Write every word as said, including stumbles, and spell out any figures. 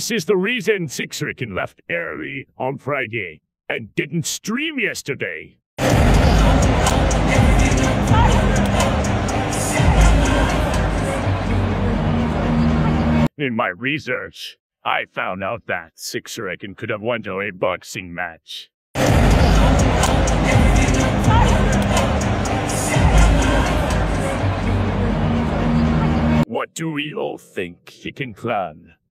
This is the reason six ARAKIN left early on Friday and didn't stream yesterday. In my research, I found out that six ARAKIN could have won a boxing match. What do we all think, Chicken Clan?